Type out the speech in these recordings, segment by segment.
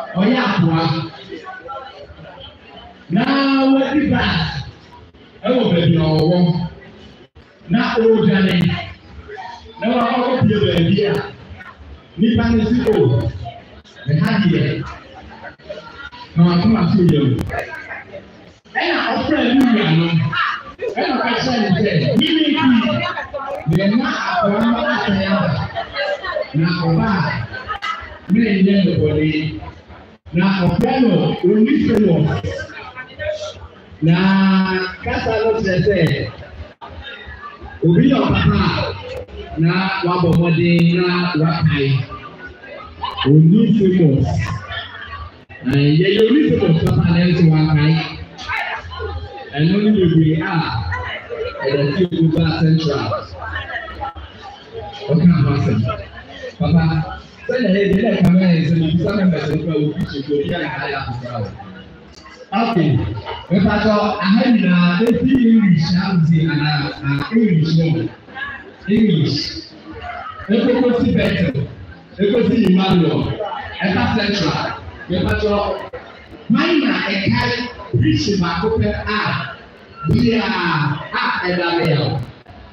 Oyapwa. Now what is that? I will be your na ojane. Na wa ko pie ba bia. Ni pa ni siko. Me ha die. Na wa kuma so yam. Na ofra ni ya no. Na ka say ni ni ni na akwa ma asaya. Na oba. Me nye no body. Na ofra no oni so na kasa lo sese obi yo papa na wa bo mode na wa kai oni famous na ye yo ni famous papa na nso wa kai eno ni bebre e da ti Uba Central okay na papa say na he dey come here say you say member say you fit go here na higher okay, we pato ahena eti English Abizi and English no English. Eko si better, eko si Emmanuel, eka Central. We pato minor ekai preach makope bia edabel.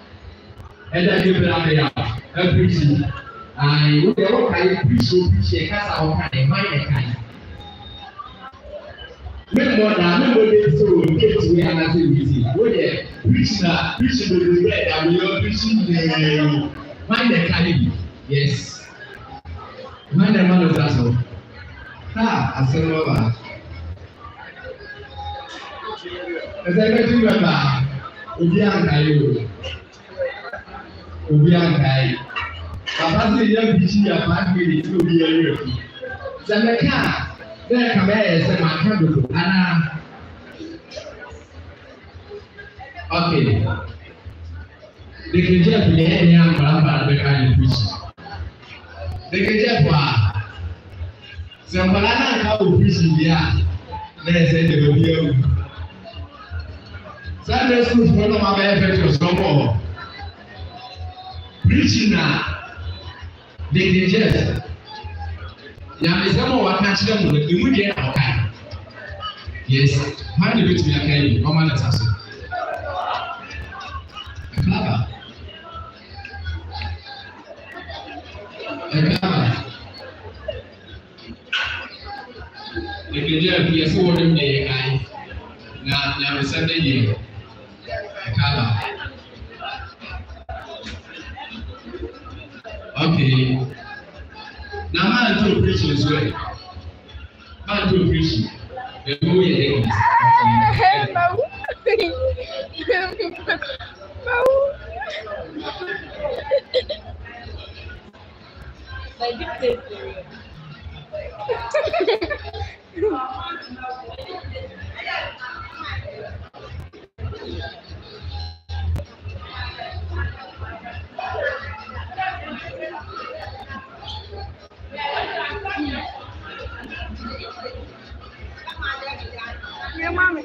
Edabel preaching. We dey kai preach eka sa okai minor ekai. When more than so get to where I'm saying, where the preaching the bread and we are preaching the mind the candy. Yes. Mind the man of that so. I said over. As I get to remember, Obiankai. Papa say young preaching your family to be a year. Jamaica. There come here say my candle Anna. Okay. The KJ play any amber the kind of preach. The KJ wa. So Malana ka o preach dia. Let's say the video. Sunday school for no ma be fetch so more. Preaching na the KJ. Ya mesemo wakati leo ndio imuje na wakati. Yes, hadi vitu vya kai kwa maana sasa. Baba. Baba. Nikija pia sio wale mwenye kai. Na msende je. Baba. Okay. Now man to preach as well. Man to preach. The boy Your mom is